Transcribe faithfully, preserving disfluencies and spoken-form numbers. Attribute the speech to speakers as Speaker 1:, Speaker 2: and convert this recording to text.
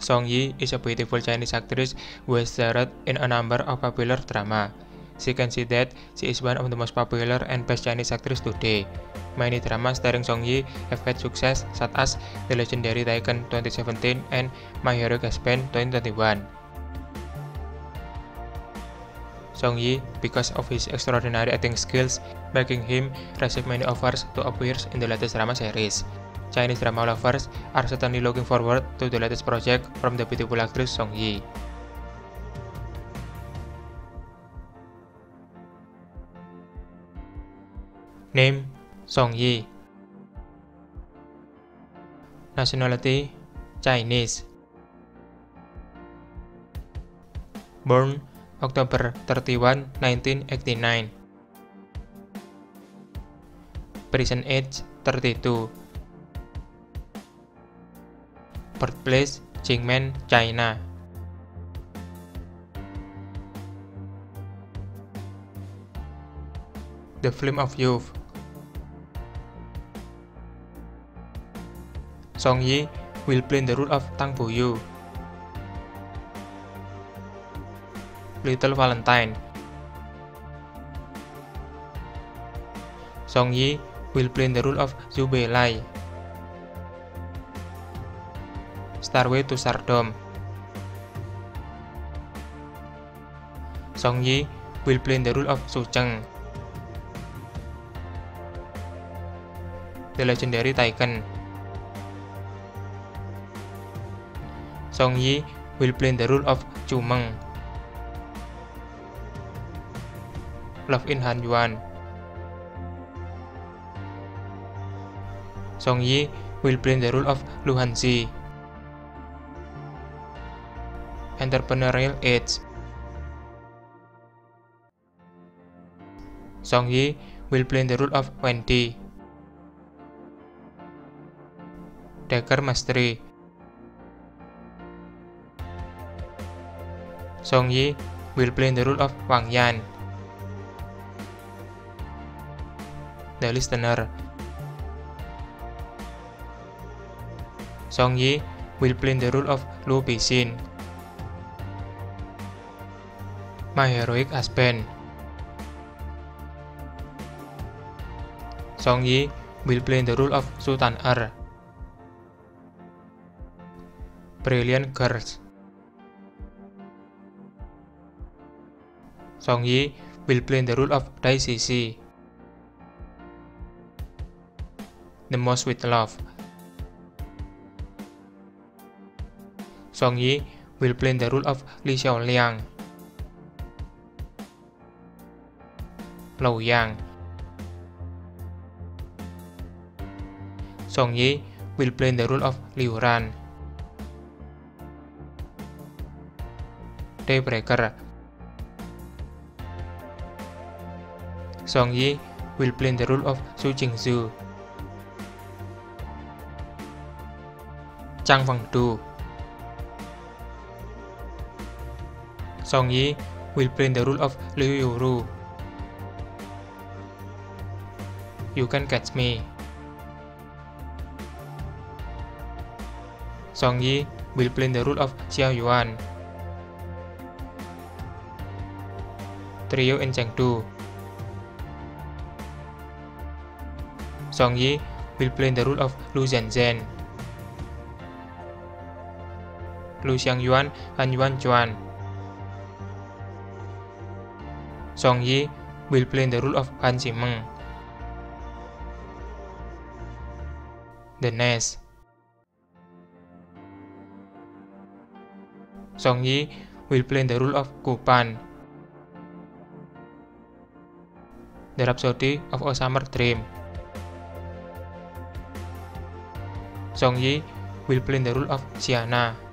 Speaker 1: Song Yi is a beautiful Chinese actress who has starred in a number of popular drama. She can see that she is one of the most popular and best Chinese actresses today. Many dramas starring Song Yi have had success, such as The Legendary Taken twenty seventeen and My Heroic Husband twenty twenty-one. Song Yi, because of his extraordinary acting skills, making him receive many offers to appear in the latest drama series. Chinese drama lovers are certainly looking forward to the latest project from the beautiful actress Song Yi. Name: Song Yi. Nationality: Chinese. Born October thirty-first, nineteen eighty-nine. Present age thirty-two. Birthplace: Jingmen, China. The Flame of Youth. Song Yi will play the role of Tang Buyu. Little Valentine. Song Yi will play the role of Zhu Beilai. Starway to Stardom. Song Yi will play the role of Su Cheng. The Legendary Taken. Song Yi will play the role of Chu Meng. Love in Han Yuan. Song Yi will play the role of Lu Hanzi. Entrepreneurial Age. Song Yi will play the role of Wendy. Dagger Mastery. Song Yi will play the role of Wang Yan. The Listener. Song Yi will play the role of Lu Bixin. My Heroic Husband. Song Yi will play the role of Sultan Er. Brilliant Girls. Song Yi will play the role of Dai Sisi. The Most with Love. Song Yi will play the role of Li Xiaoliang. Lou Yang. Song Yi will play the role of Liu Ran. Daybreaker. Song Yi will play the role of Su Jingzhu. Chang Fengdu. Song Yi will play the role of Liu Yuru. You Can Catch Me. Song Yi will play the role of Xiao Yuan. Trio in Chengdu. Song Yi will play the role of Lu Zhenzhen. Lu Xiangyuan, Han Yuan Chuan. Song Yi will play the role of Han Zimeng. The Nest. Song Yi will play the role of Ku Pan. The Rhapsody of a Summer Dream. Song Yi will play the role of Xiana.